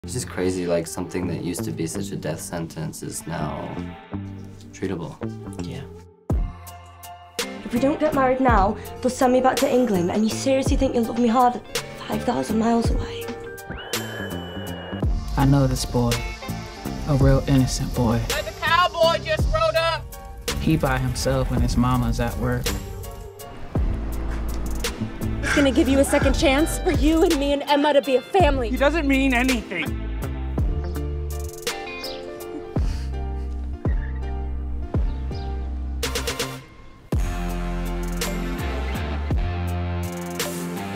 It's just crazy, like something that used to be such a death sentence is now treatable. Yeah. If we don't get married now, they'll send me back to England, and you seriously think you'll love me hard 5,000 miles away? I know this boy, a real innocent boy. Let the cowboy just rode up. He by himself when his mama's at work. It's gonna give you a second chance for you and me and Emma to be a family. He doesn't mean anything.